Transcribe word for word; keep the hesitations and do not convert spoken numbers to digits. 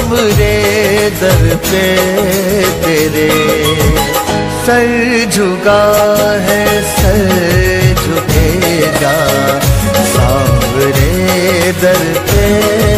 सांवरे दर पे तेरे। सर झुका है सर झुकेगा सांवरे दर पे